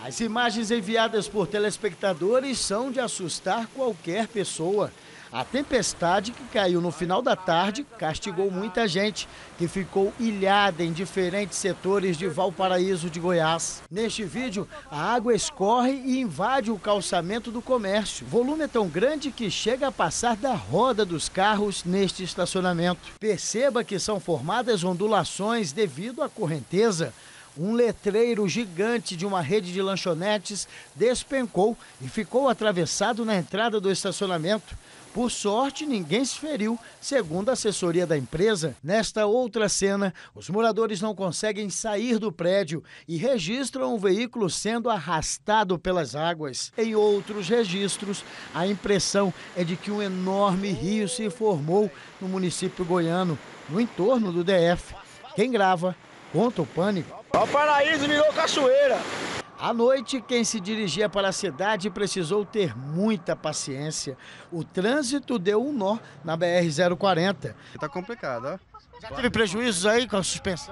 As imagens enviadas por telespectadores são de assustar qualquer pessoa. A tempestade que caiu no final da tarde castigou muita gente, que ficou ilhada em diferentes setores de Valparaíso de Goiás. Neste vídeo, a água escorre e invade o calçamento do comércio. O volume é tão grande que chega a passar da roda dos carros neste estacionamento. Perceba que são formadas ondulações devido à correnteza. Um letreiro gigante de uma rede de lanchonetes despencou e ficou atravessado na entrada do estacionamento. Por sorte, ninguém se feriu, segundo a assessoria da empresa. Nesta outra cena, os moradores não conseguem sair do prédio e registram o veículo sendo arrastado pelas águas. Em outros registros, a impressão é de que um enorme rio se formou no município goiano, no entorno do DF. Quem grava, conta o pânico. Valparaíso virou cachoeira. À noite, quem se dirigia para a cidade precisou ter muita paciência. O trânsito deu um nó na BR-040. Tá complicado, ó. Já teve prejuízos aí com a suspensão?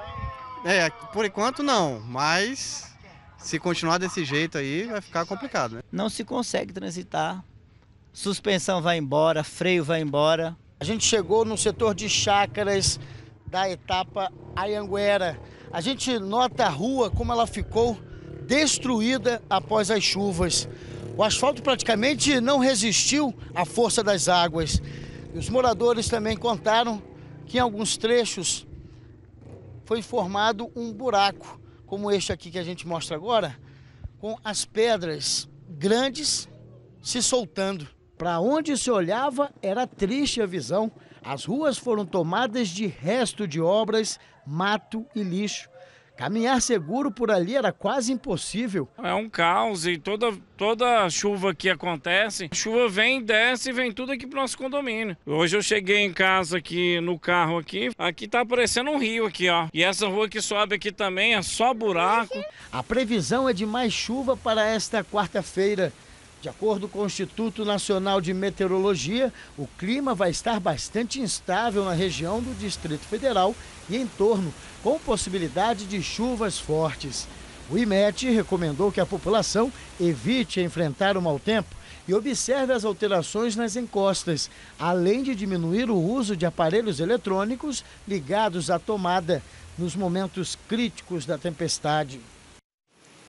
Por enquanto não, mas se continuar desse jeito aí vai ficar complicado, né? Não se consegue transitar, suspensão vai embora, freio vai embora. A gente chegou no setor de chácaras da etapa Anhanguera. A gente nota a rua como ela ficou destruída após as chuvas. O asfalto praticamente não resistiu à força das águas. E os moradores também contaram que em alguns trechos foi formado um buraco, como este aqui que a gente mostra agora, com as pedras grandes se soltando. Para onde se olhava era triste a visão. As ruas foram tomadas de resto de obras, mato e lixo. Caminhar seguro por ali era quase impossível. É um caos e toda chuva que acontece, a chuva vem, desce e vem tudo aqui pro nosso condomínio. Hoje eu cheguei em casa aqui no carro aqui tá parecendo um rio aqui, ó. E essa rua que sobe aqui também é só buraco. A previsão é de mais chuva para esta quarta-feira. De acordo com o Instituto Nacional de Meteorologia, o clima vai estar bastante instável na região do Distrito Federal e em torno, com possibilidade de chuvas fortes. O IMET recomendou que a população evite enfrentar o mau tempo e observe as alterações nas encostas, além de diminuir o uso de aparelhos eletrônicos ligados à tomada nos momentos críticos da tempestade.